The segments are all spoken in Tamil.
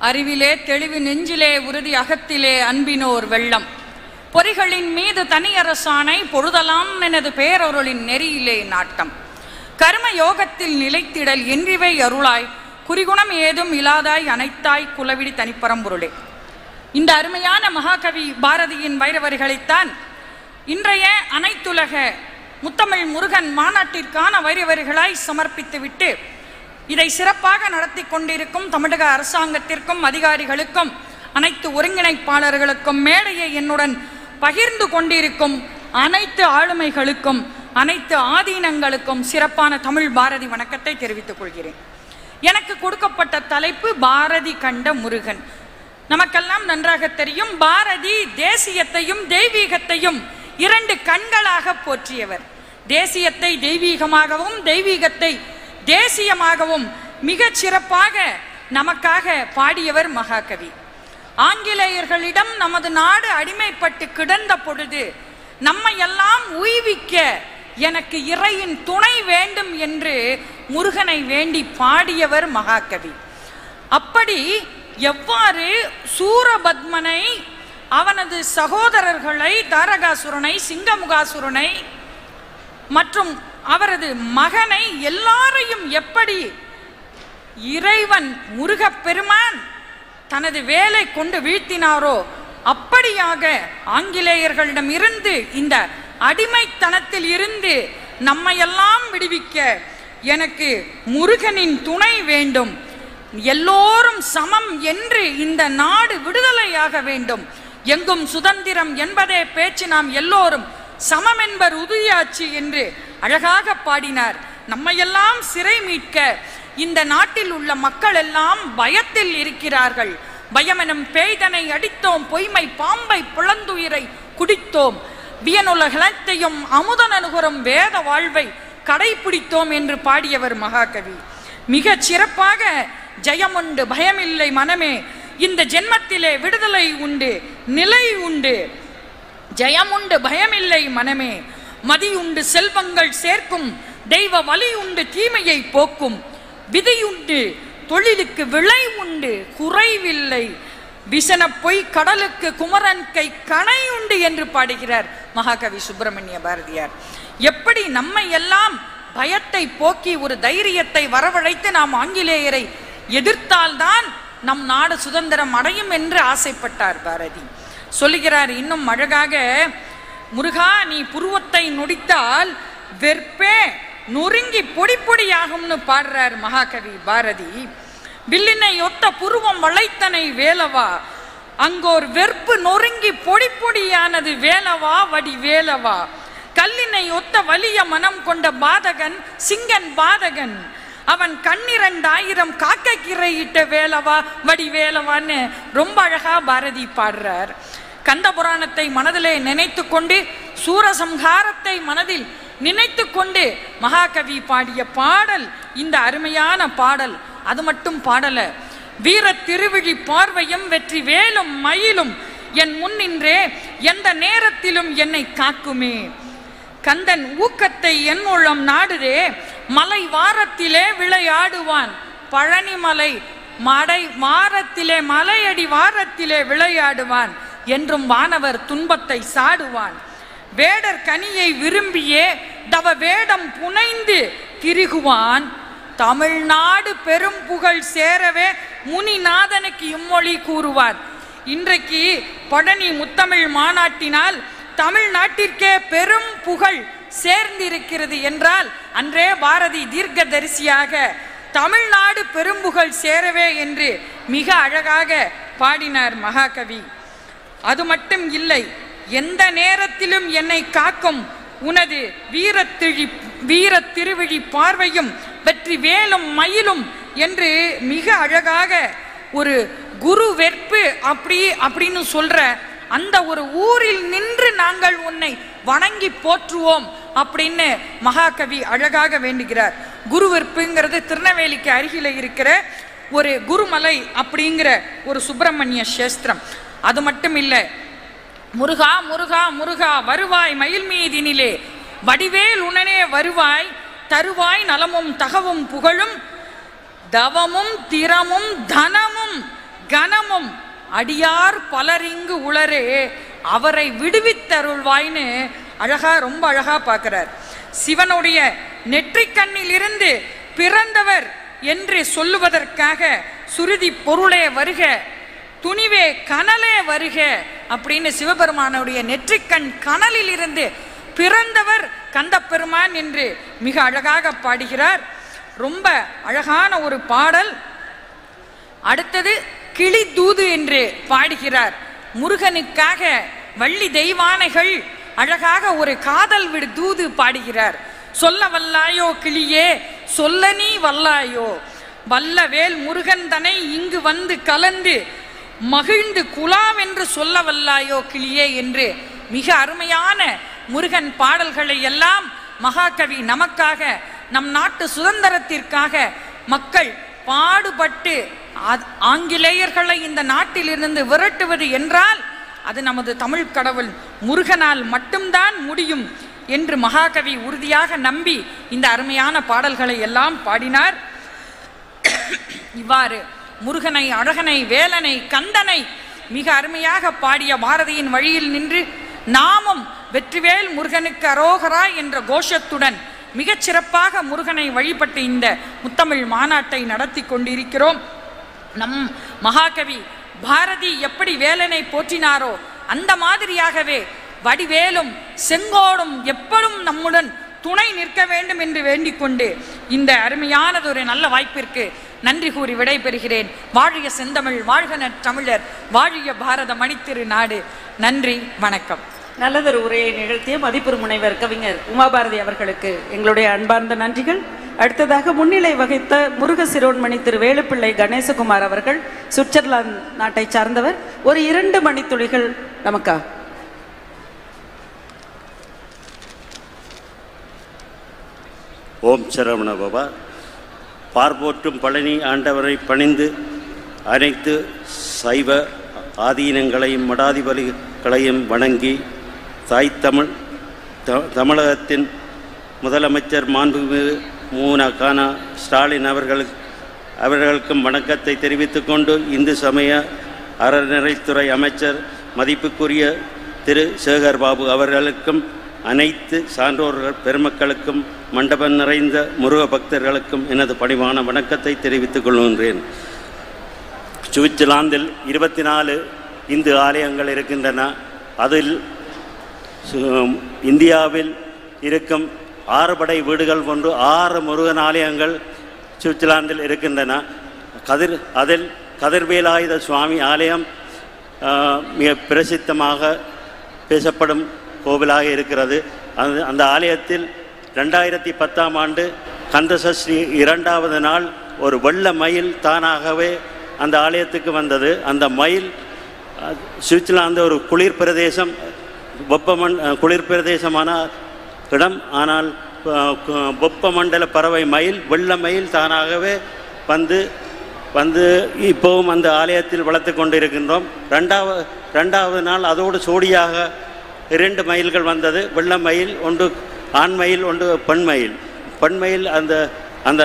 அறிவிலே தெளிவு நெஞ்சிலே உறுதி அகத்திலே அன்பினோர் வெள்ளம் பொறிகளின் மீது தனியரசானை பொழுதலாம் எனது பேரொருளின் நெறியிலே நாட்டம் கர்ம யோகத்தில் நிலைத்திடல் என்றிவை அருளாய் குறிகுணம் ஏதும் இலாதாய் அனைத்தாய் குலவிடி தனிப்பரம்பொருளே. இந்த அருமையான மகாகவி பாரதியின் வைரவரிகளைத்தான் இன்றைய அனைத்துலக முத்தமிழ் முருகன் மாநாட்டிற்கான வைரவரிகளாய் சமர்ப்பித்துவிட்டு இதை சிறப்பாக நடத்தி கொண்டிருக்கும் தமிழக அரசாங்கத்திற்கும் அதிகாரிகளுக்கும் அனைத்து ஒருங்கிணைப்பாளர்களுக்கும் மேடையை என்னுடன் பகிர்ந்து கொண்டிருக்கும் அனைத்து ஆளுமைகளுக்கும் அனைத்து ஆதீனங்களுக்கும் சிறப்பான தமிழ் பாரதி வணக்கத்தை தெரிவித்துக் கொள்கிறேன். எனக்கு கொடுக்கப்பட்ட தலைப்பு பாரதி கண்ட முருகன். நமக்கெல்லாம் நன்றாக தெரியும், பாரதி தேசியத்தையும் தெய்வீகத்தையும் இரண்டு கண்களாக போற்றியவர். தேசியத்தை தெய்வீகமாகவும் தெய்வீகத்தை தேசியமாகவும் மிகச் சிறப்பாக நமக்காக பாடியவர் மகாகவி. ஆங்கிலேயர்களிடம் நமது நாடு அடிமைப்பட்டு கிடந்த பொழுது நம்மையெல்லாம் உய்விக்க எனக்கு இறையின் துணை வேண்டும் என்று முருகனை வேண்டி பாடியவர் மகாகவி. அப்படி எவ்வாறு சூரபத்மனை, அவனது சகோதரர்களை, தாரகாசுரனை, சிங்கமுகாசுரனை மற்றும் அவரது மகனை எல்லாரையும் எப்படி இறைவன் முருகப்பெருமான் தனது வேலை கொண்டு வீழ்த்தினாரோ அப்படியாக ஆங்கிலேயர்களிடம் இருந்து இந்த அடிமைத்தனத்தில் இருந்து நம்மையெல்லாம் விடுவிக்க எனக்கு முருகனின் துணை வேண்டும், எல்லோரும் சமம் என்று இந்த நாடு விடுதலையாக வேண்டும், எங்கும் சுதந்திரம் என்பதே பேச்சு, நாம் எல்லோரும் சமம் என்பர் உதயாச்சு என்று அழகாக பாடினார். நம்மையெல்லாம் சிறை மீட்க இந்த நாட்டில் உள்ள மக்கள் எல்லாம் பயத்தில் இருக்கிறார்கள். பயமெனும் பேய்தனை அடித்தோம், பொய்மை பாம்பை பிளந்துயிரை குடித்தோம், வியனுலகத்தையும் அமுதன் அனுகரும் வேத வாழ்வை கடைபிடித்தோம் என்று பாடியவர் மகாகவி. மிக சிறப்பாக ஜெயமுண்டு பயமில்லை மனமே, இந்த ஜென்மத்திலே விடுதலை உண்டு நிலை உண்டு, ஜெயமுண்டு பயமில்லை மனமே, மதியுண்டு செல்வங்கள் சேர்க்கும், தெய்வ வலி உண்டு தீமையை போக்கும், விதியுண்டு தொழிலுக்கு விளை உண்டு குறைவில்லை, விசன பொய் கடலுக்கு குமரன் கை கணை உண்டு என்று பாடுகிறார் மகாகவி சுப்பிரமணிய பாரதியார். எப்படி நம்மை எல்லாம் பயத்தை போக்கி ஒரு தைரியத்தை வரவழைத்து நாம் ஆங்கிலேயரை எதிர்த்தால்தான் நம் நாடு சுதந்திரம் அடையும் என்று ஆசைப்பட்டார் பாரதி. சொல்லுகிறார் இன்னும் அழகாக, முருகா நீ புருவத்தை நொடித்தால் வெற்பே நொறுங்கி பொடி பொடியாகும்னு பாடுறார் மகாகவி பாரதி. வில்லினை ஒத்த புருவம் வளைத்தனை வேலவா, அங்கோர் வெற்பு நொறுங்கி பொடி பொடியானது வேலவா வடி வேலவா, கல்லினை ஒத்த வலிய மனம் கொண்ட பாதகன் சிங்கன் பாதகன், அவன் 12,000 காக்கைக்கிரையிட்ட வேலவா வடி வேலவான்னு ரொம்ப அழகா பாரதி பாடுறார். கந்த புராணத்தை மனதிலே நினைத்து கொண்டு, சூரசம்ஹாரத்தை மனதில் நினைத்து கொண்டு மகாகவி பாடிய பாடல் இந்த அருமையான பாடல். அது மட்டும் பாடல, வீர திருவிழி பார்வையும் வெற்றி வேலும் மயிலும் என் முன்னின்றே எந்த நேரத்திலும் என்னை காக்குமே, கந்தன் ஊக்கத்தை என் உள்ளம் நாடுதே, மலை வாரத்திலே விளையாடுவான், பழனிமலை மடை வாரத்திலே மலையடி வாரத்திலே விளையாடுவான், என்றும் வானவர் துன்பத்தை சாடுவான், வேடர் கனியை விரும்பியே தவ வேடம் புனைந்து திரிகுவான், தமிழ்நாடு பெரும் புகழ் சேரவே முனிநாதனுக்கு இம்மொழி கூறுவார். இன்றைக்கு பழனி முத்தமிழ் மாநாட்டினால் தமிழ்நாட்டிற்கே பெரும் புகழ் சேர்ந்திருக்கிறது என்றால் அன்றே பாரதி தீர்க்கதரிசியாக தமிழ்நாடு பெரும்புகழ் சேரவே என்று மிக அழகாக பாடினார் மகாகவி. அது மட்டும் இல்லை, எந்த நேரத்திலும் என்னை காக்கும் உனது வீர திருவிழி பார்வையும் வெற்றி வேலும் மயிலும் என்று மிக அழகாக ஒரு குரு வெற்பு அப்படின்னு சொல்ற அந்த ஒரு ஊரில் நின்று நாங்கள் உன்னை வணங்கி போற்றுவோம் அப்படின்னு மகாகவி அழகாக வேண்டுகிறார். குரு வெற்புங்கிறது திருநெல்வேலிக்கு அருகில இருக்கிற ஒரு குருமலை அப்படிங்கிற ஒரு சுப்பிரமணிய சேஸ்திரம். அது மட்டும் இல்லை, முருகா முருகா முருகா வருவாய் மயில் மீதினிலே, வடிவேல் உடனே வருவாய், தருவாய் நலமும் தகவும் புகழும், தவமும் திறமும் தனமும் கனமும் அடியார் பலரிங்கு உளரே அவரை விடுவித்தருள்வாய்னு அழகா, ரொம்ப அழகா பார்க்கிறார். சிவனுடைய நெற்றிக்கண்ணில் இருந்து பிறந்தவர் என்று சொல்லுவதற்காக சுருதி பொருளே வருக, துணிவே கனலே வருக அப்படின்னு சிவபெருமானுடைய நெற்றிக்கண் கனலில் இருந்து பிறந்தவர் கந்தப்பெருமான் என்று மிக அழகாக பாடுகிறார். ரொம்ப அழகான ஒரு பாடல். அடுத்தது கிளி தூது என்று பாடுகிறார். முருகனுக்காக வள்ளி தெய்வானைகள் அழகாக ஒரு காதல் விடு தூது பாடுகிறார். சொல்ல வல்லாயோ கிளியே சொல்ல நீ வல்லாயோ, வல்லவேல் முருகன் தனை இங்கு வந்து கலந்து மகிழ்ந்து குலாவென்று சொல்ல வல்லாயோ கிளியே என்று மிக அருமையான முருகன் பாடல்களை எல்லாம் மகாகவி நமக்காக, நம் நாட்டு சுதந்திரத்திற்காக மக்கள் பாடுபட்டு ஆங்கிலேயர்களை இந்த நாட்டிலிருந்து விரட்டுவது என்றால் அது நமது தமிழ் கடவுள் முருகனால் மட்டும்தான் முடியும் என்று மகாகவி உறுதியாக நம்பி இந்த அருமையான பாடல்களை எல்லாம் பாடினார். இவ்வாறு முருகனை, அழகனை, வேலனை, கந்தனை மிக அருமையாக பாடிய பாரதியின் வழியில் நின்று நாமும் வெற்றிவேல் முருகனுக்கு அரோகரா என்ற கோஷத்துடன் மிகச் சிறப்பாக முருகனை வழிபட்டு இந்த முத்தமிழ் மாநாட்டை நடத்தி கொண்டிருக்கிறோம். நம் மகாகவி பாரதி எப்படி வேலனை போற்றினாரோ அந்த மாதிரியாகவே வடிவேலும் செங்கோடும் எப்படும் நம்முடன் துணை நிற்க வேண்டும் என்று வேண்டிக் கொண்டு இந்த அருமையானது ஒரு நல்ல வாய்ப்பிற்கு நன்றி கூறி விடைபெறுகிறேன். வாழிய செந்தமிழ், வாழ்க நற்றமிழர், வாழிய பாரத மணித்திரு நாடு. நன்றி, வணக்கம். நல்லதொரு உரையை நிகழ்த்திய மதிப்புறு முனைவர் கவிஞர் உமாபாரதி அவர்களுக்கு எங்களுடைய அன்பார்ந்த நன்றிகள். அடுத்ததாக முன்னிலை வகித்த முருக சிரோன்மணி திரு வேலுப்பிள்ளை கணேசகுமார் அவர்கள் சுவிட்சர்லாந்து நாட்டை சார்ந்தவர். ஒரு 2 மணித்துளிகள் நமக்கா. ஓம் சரவண பவா. பார்போற்றும் பழனி ஆண்டவரை பணிந்து அனைத்து சைவ ஆதீனங்களையும் மடாதிபதிகளையும் வணங்கி தமிழகத்தின் முதலமைச்சர் மாண்புமிகு மூன ஸ்டாலின் அவர்களுக்கும் வணக்கத்தை தெரிவித்துக் கொண்டு இந்து சமய அறநிலைத்துறை அமைச்சர் மதிப்புக்குரிய திரு சேகர் பாபு அவர்களுக்கும் அனைத்து சான்றோர்கள் பெருமக்களுக்கும் மண்டபம் நிறைந்த முருக பக்தர்களுக்கும் எனது பணிவான வணக்கத்தை தெரிவித்துக் கொள்கின்றேன். சுவிட்சர்லாந்தில் 24 இந்து ஆலயங்கள் இருக்கின்றன. அதில் இந்தியாவில் இருக்கும் 6 படை வீடுகள் கொண்டு 6 முருகன் ஆலயங்கள் சுவிட்சர்லாந்தில் இருக்கின்றன. அதில் கதிர்வேலாயுத சுவாமி ஆலயம் மிக பிரசித்தமாக பேசப்படும் கோவிலாக இருக்கிறது. அந்த ஆலயத்தில் 2010ஆம் ஆண்டு கந்தசஷ்டி 2வது நாள் ஒரு வெள்ள மயில் தானாகவே அந்த ஆலயத்துக்கு வந்தது. அந்த மயில் சுவிட்சர்லாந்து ஒரு குளிர் பிரதேசம், குளிர் பிரதேசமான இடம். ஆனால் வெப்பமண்டல பறவை மயில், வெள்ள மயில் தானாகவே வந்து இப்போவும் அந்த ஆலயத்தில் வளர்த்து கொண்டிருக்கின்றோம். 2வது நாள் அதோடு சோடியாக 2 மயில்கள் வந்தது. வெள்ள மயில் ஒன்று ஆண் மயில், ஒன்று பெண் மயில். பெண் மயில் அந்த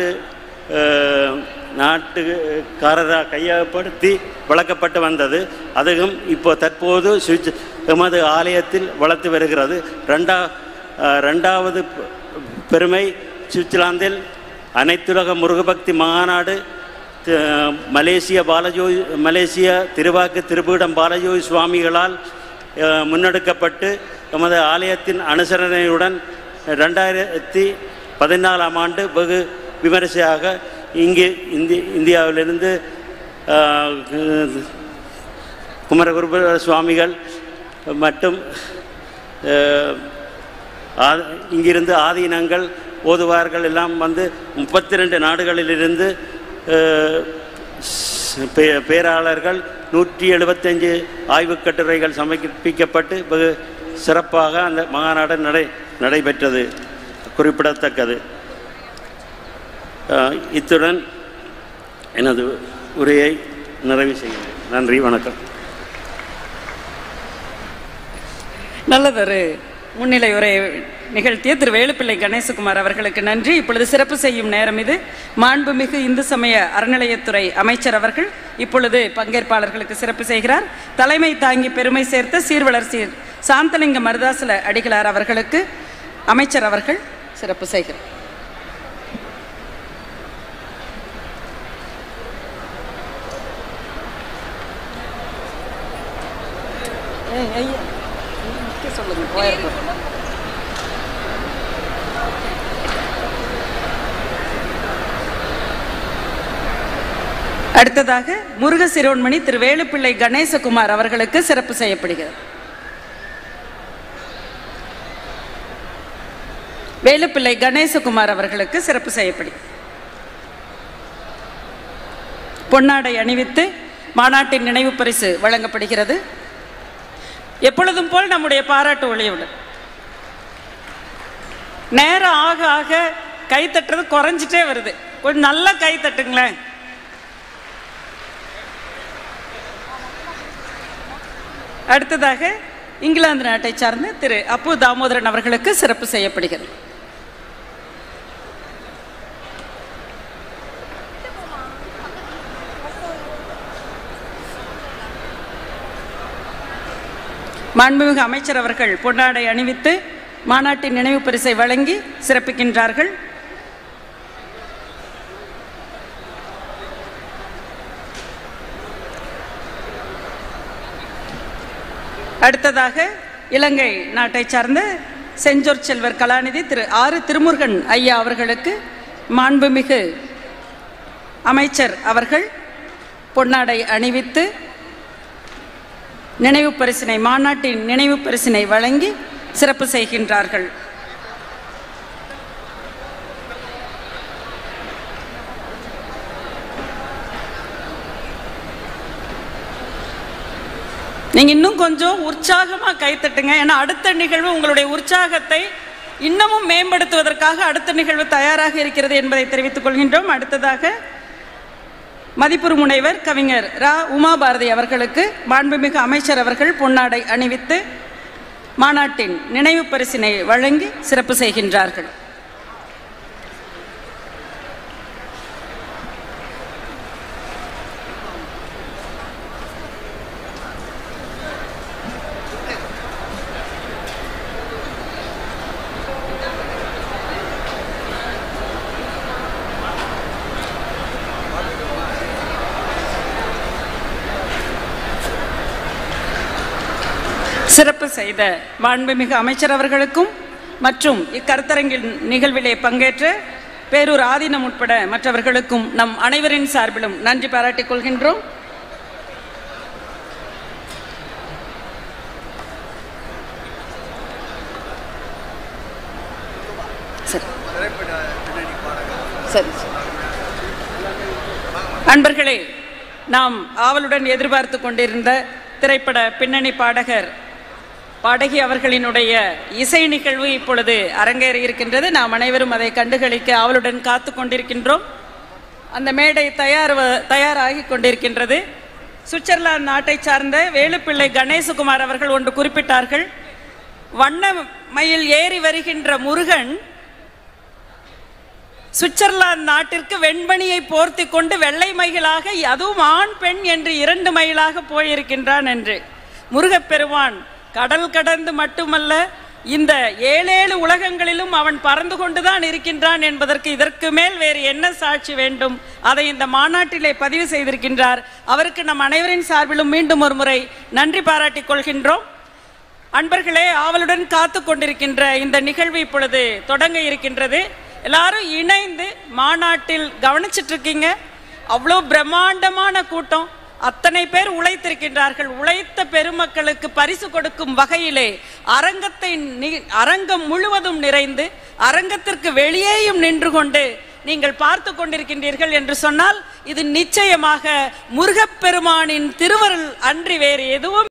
நாட்டுக்காரராக கையகப்படுத்தி வளர்க்கப்பட்டு வந்தது. அதுவும் இப்போ தற்போது எமது ஆலயத்தில் வளர்த்து வருகிறது. 2வது பெருமை, சுவிட்சர்லாந்தில் அனைத்துலக முருகபக்தி மாநாடு மலேசிய திருவாக்கு திருப்பீடம் பாலஜோதி சுவாமிகளால் முன்னெடுக்கப்பட்டு எமது ஆலயத்தின் அனுசரணையுடன் 2014ஆம் ஆண்டு வெகு விமரிசையாக இங்கே இந்தியாவிலிருந்து குமரகுருபர சுவாமிகள் மற்றும் இங்கிருந்து ஆதீனங்கள் ஓதுவார்கள் எல்லாம் வந்து 32 நாடுகளிலிருந்து பேராளர்கள் 175 ஆய்வுக் கட்டுரைகள் சமர்ப்பிக்கப்பட்டு வெகு சிறப்பாக அந்த மாநாடு நடைபெற்றது குறிப்பிடத்தக்கது. இத்துடன் எனது உரையை நிறைவு செய்கிறேன். நன்றி, வணக்கம். நல்லதொரு முன்னிலை உரை நிகழ்த்திய திரு வேலுப்பிள்ளை கணேசகுமார் அவர்களுக்கு நன்றி. இப்பொழுது சிறப்பு செய்யும் நேரம் இது. மாண்புமிகு இந்து சமய அறநிலையத்துறை அமைச்சர் அவர்கள் இப்பொழுது பங்கேற்பாளர்களுக்கு சிறப்பு செய்கிறார். தலைமை தாங்கி பெருமை சேர்த்த சீர்வளர்சீர் சாந்தலிங்க மருதாசல அடிகளார் அவர்களுக்கு அமைச்சர் அவர்கள் சிறப்பு செய்கிறார். அடுத்ததாக முருக சிரோன்மணி திரு வேலுப்பிள்ளை கணேசகுமார் அவர்களுக்கு சிறப்பு செய்யப்படுகிறது. வேலுப்பிள்ளை கணேசகுமார் அவர்களுக்கு சிறப்பு செய்யப்படுகிறது. பொன்னாடை அணிவித்து மாநாட்டின் நினைவு பரிசு வழங்கப்படுகிறது. எப்பொழுதும் போல் நம்முடைய பாராட்டு ஒளியுடன் நேரம் ஆக ஆக கைத்தட்டுறது குறைஞ்சிட்டே வருது. கொஞ்சம் நல்லா கைத்தட்டுங்களேன். அடுத்ததாக இங்கிலாந்து நாட்டை சார்ந்த திரு அப்பு தாமோதரன் அவர்களுக்கு சிறப்பு செய்யப்படுகிறது. மாண்புமிகு அமைச்சர் அவர்கள் பொன்னாடை அணிவித்து மாநாட்டின் நினைவு பரிசை வழங்கி சிறப்பிக்கின்றார்கள். அடுத்ததாக இலங்கை நாட்டை சார்ந்த செஞ்சோர் செல்வர் கலாநிதி திரு ஆறு திருமுருகன் ஐயா அவர்களுக்கு மாண்புமிகு அமைச்சர் அவர்கள் பொன்னாடை அணிவித்து நினைவு பரிசினை மாநாட்டின் நினைவு பரிசினை வழங்கி சிறப்பு செய்கின்றார்கள். நீங்க இன்னும் கொஞ்சம் உற்சாகமா கைத்தட்டுங்க. ஏன்னா அடுத்த நிகழ்வு உங்களுடைய உற்சாகத்தை இன்னமும் மேம்படுத்துவதற்காக அடுத்த நிகழ்வு தயாராக இருக்கிறது என்பதை தெரிவித்துக் கொள்கின்றோம். அடுத்ததாக மதிப்புறு முனைவர் கவிஞர் ரா உமாபாரதி அவர்களுக்கு மாண்புமிகு அமைச்சர் அவர்கள் பொன்னாடை அணிவித்து மாநாட்டின் நினைவு பரிசினை வழங்கி சிறப்பு செய்கின்றார்கள். சிறப்பு செய்த மாண்புமிகு அமைச்சர் அவர்களுக்கும் மற்றும் இக்கருத்தரங்கில் நிகழ்விலே பங்கேற்ற பேரூர் ஆதீனம் உட்பட மற்றவர்களுக்கும் நம் அனைவரின் சார்பிலும் நன்றி பாராட்டிக் கொள்கின்றோம். அன்பர்களே, நாம் ஆவலுடன் எதிர்பார்த்து கொண்டிருந்த திரைப்பட பின்னணி பாடகி அவர்களினுடைய இசை நிகழ்வு இப்பொழுது அரங்கேறி இருக்கின்றது. நாம் அனைவரும் அதை கண்டுகளிக்க ஆவலுடன் காத்து கொண்டிருக்கின்றோம். அந்த மேடை தயாராகி கொண்டிருக்கின்றது. சுவிட்சர்லாந்து நாட்டை சார்ந்த வேலுப்பிள்ளை கணேசகுமார் அவர்கள் ஒன்று குறிப்பிட்டார்கள். வண்ண மயில் ஏறி வருகின்ற முருகன் சுவிட்சர்லாந்து நாட்டிற்கு வெண்பணியை போர்த்தி கொண்டு வெள்ளை மயிலாக, அதுவும் ஆண் பெண் என்று 2 மயிலாக போயிருக்கின்றான் என்று. முருகப்பெருமான் கடல் கடந்து மட்டுமல்ல, இந்த 7 உலகங்களிலும் அவன் பறந்து கொண்டுதான் இருக்கின்றான் என்பதற்கு இதற்கு மேல் வேறு என்ன சாட்சி வேண்டும்? அதை இந்த மாநாட்டிலே பதிவு செய்திருக்கின்றார். அவருக்கு நம் அனைவரின் சார்பிலும் மீண்டும் ஒரு முறை நன்றி பாராட்டிக் கொள்கின்றோம். அன்பர்களே, ஆவலுடன் காத்து கொண்டிருக்கின்ற இந்த நிகழ்வு இப்பொழுது தொடங்க இருக்கின்றது. எல்லாரும் இணைந்து மாநாட்டில் கவனிச்சிட்டு இருக்கீங்க. அவ்வளோ பிரம்மாண்டமான கூட்டம், அத்தனை பேர் உழைத்திருக்கின்றார்கள். உழைத்த பெருமக்களுக்கு பரிசு கொடுக்கும் வகையிலே அரங்கம் முழுவதும் நிறைந்து அரங்கத்திற்கு வெளியேயும் நின்று கொண்டு நீங்கள் பார்த்து கொண்டிருக்கின்றீர்கள் என்று சொன்னால் இது நிச்சயமாக முருகப்பெருமானின் திருவருள் அன்றி வேறு எதுவும்